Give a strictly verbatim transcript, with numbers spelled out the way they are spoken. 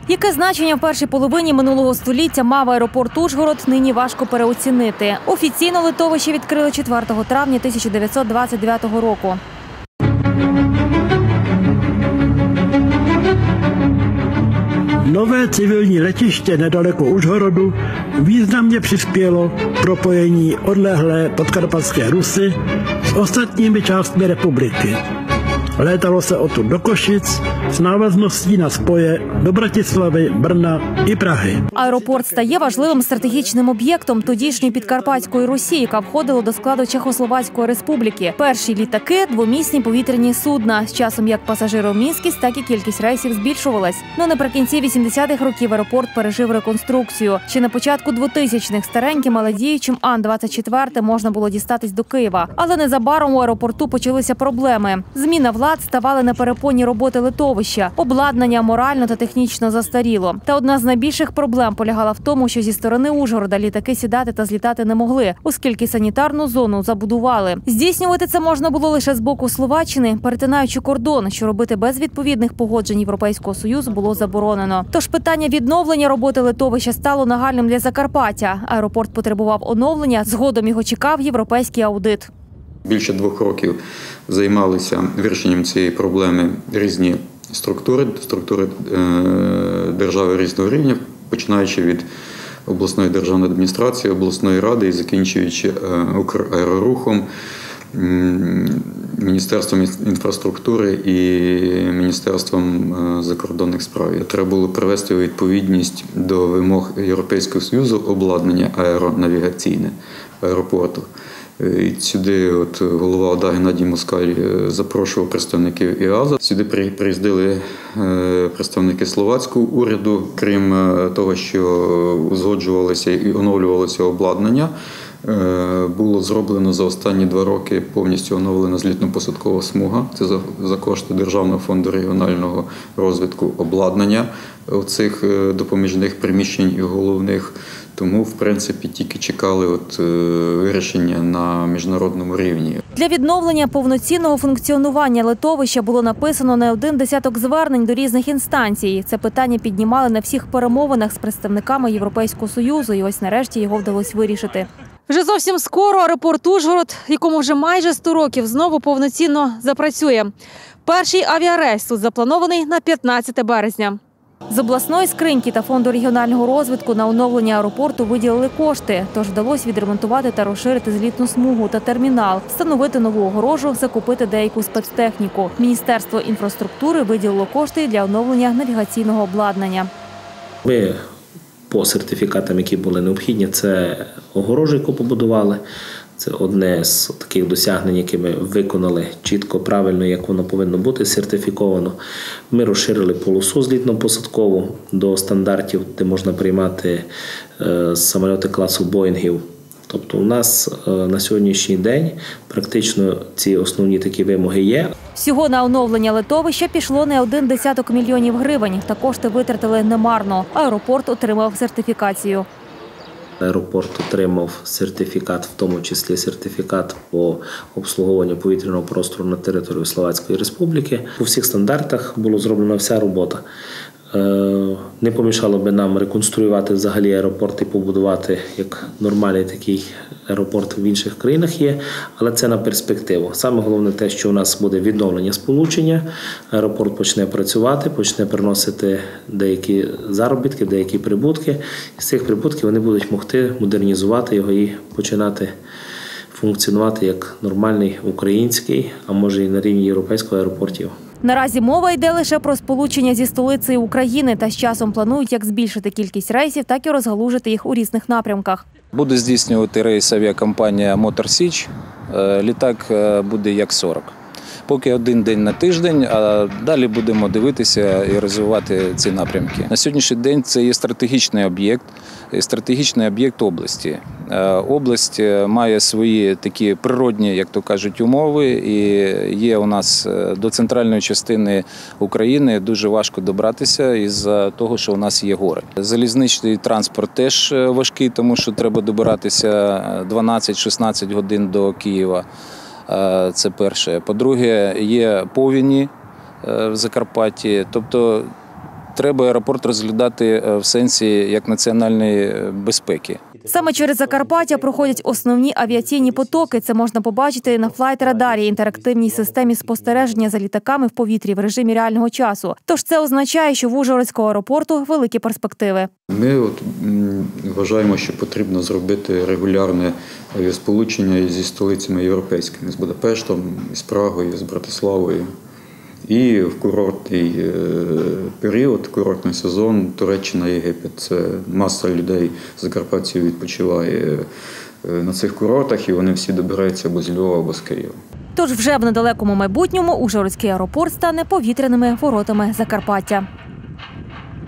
Яке значення в першій половині минулого століття мав аеропорт Ужгород, нині важко переоцінити. Офіційно литовище відкрили четвертого травня тисяча дев'ятсот двадцять дев'ятого року. Nové civilní letiště nedaleko Užhorodu významně přispělo k propojení odlehlé Podkarpatské Rusy s ostatními částmi republiky. Létalo se odtud do Košic з навазнostí на spoje до Братислави, Брна і Праги. Аеропорт стає важливим стратегічним об'єктом тодішньої Підкарпатської Русі, яка входила до складу Чехословацької республіки. Перші літаки – двомісні повітряні судна. З часом як пасажиромісткість, так і кількість рейсів збільшувалась. Но наприкінці вісімдесятих років аеропорт пережив реконструкцію. Ще на початку двотисячних стареньким, але діючим Ан двадцять чотири можна було дістатись до Києва. Але незабаром у аеропорту почалися проблеми. Зміна влад ставали на перепоні роботи литовища. Обладнання морально та технічно застаріло. Та одна з найбільших проблем полягала в тому, що зі сторони Ужгорода літаки сідати та злітати не могли, оскільки санітарну зону забудували. Здійснювати це можна було лише з боку Словаччини, перетинаючи кордон, що робити без відповідних погоджень Європейського Союзу було заборонено. Тож питання відновлення роботи литовища стало нагальним для Закарпаття. Аеропорт потребував оновлення, згодом його чекав європейський аудит. Більше двох років займалися вирішенням цієї проблеми різні структури, структури держави різного рівня, починаючи від обласної державної адміністрації, обласної ради і закінчуючи Украерорухом, Міністерством інфраструктури і Міністерством закордонних справ. Треба було привести у відповідність до вимог Європейського Союзу обладнання аеронавігаційне аеропорту. І сюди от голова ОДА Геннадій Москаль запрошував представників ІАЗа. Сюди приїздили представники словацького уряду. Крім того, що узгоджувалося і оновлювалося обладнання, було зроблено за останні два роки повністю оновлена злітно-посадкова смуга. Це за, за кошти Державного фонду регіонального розвитку обладнання цих допоміжних приміщень і головних. Тому, в принципі, тільки чекали от, вирішення на міжнародному рівні. Для відновлення повноцінного функціонування литовища було написано не один десяток звернень до різних інстанцій. Це питання піднімали на всіх перемовинах з представниками Європейського Союзу, і ось нарешті його вдалося вирішити. Вже зовсім скоро аеропорт Ужгород, якому вже майже сто років, знову повноцінно запрацює. Перший авіарейс тут запланований на п'ятнадцяте березня. З обласної скриньки та фонду регіонального розвитку на оновлення аеропорту виділили кошти, тож вдалося відремонтувати та розширити злітну смугу та термінал, встановити нову огорожу, закупити деяку спецтехніку. Міністерство інфраструктури виділило кошти для оновлення навігаційного обладнання. Ми по сертифікатам, які були необхідні, це огорожу, яку побудували. Це одне з таких досягнень, які ми виконали чітко, правильно, як воно повинно бути сертифіковано. Ми розширили полосу злітно-посадкову до стандартів, де можна приймати самоліти класу Боїнгів. Тобто у нас на сьогоднішній день практично ці основні такі вимоги є. Всього на оновлення литовища пішло не один десяток мільйонів гривень, та кошти витратили немарно. Аеропорт отримав сертифікацію. Аеропорт отримав сертифікат, в тому числі сертифікат по обслуговуванню повітряного простору на території Словацької Республіки. У всіх стандартах була зроблена вся робота. Не помішало би нам реконструювати взагалі аеропорт і побудувати як нормальний такий аеропорт в інших країнах є, але це на перспективу. Саме головне те, що у нас буде відновлення сполучення, аеропорт почне працювати, почне приносити деякі заробітки, деякі прибутки. З цих прибутків вони будуть могти модернізувати його і починати функціонувати як нормальний український, а може і на рівні європейського аеропортів. Наразі мова йде лише про сполучення зі столицею України, та з часом планують як збільшити кількість рейсів, так і розгалужити їх у різних напрямках. Буде здійснювати рейс авіакомпанія «Мотор Січ». Літак буде як сорок. Поки один день на тиждень, а далі будемо дивитися і розвивати ці напрямки. На сьогоднішній день це є стратегічний об'єкт, стратегічний об'єкт області. Область має свої такі природні, як то кажуть, умови, і є у нас до центральної частини України дуже важко добратися із-за того, що у нас є гори. Залізничний транспорт теж важкий, тому що треба добиратися дванадцять-шістнадцять годин до Києва. Це перше. По-друге, є повені в Закарпатті. Тобто треба аеропорт розглядати в сенсі як національної безпеки. Саме через Закарпаття проходять основні авіаційні потоки. Це можна побачити на флайт-радарі – інтерактивній системі спостереження за літаками в повітрі в режимі реального часу. Тож це означає, що в Ужгородського аеропорту великі перспективи. Ми от, м, вважаємо, що потрібно зробити регулярне авіасполучення зі столицями європейськими, з Будапештом, з Прагою, з Братиславою. І в курортний період, курортний сезон Туреччина, Єгипет. Це маса людей з закарпатців відпочиває на цих курортах, і вони всі добираються або з Львова, або з Києва. Тож вже в недалекому майбутньому Ужгородський аеропорт стане повітряними воротами Закарпаття.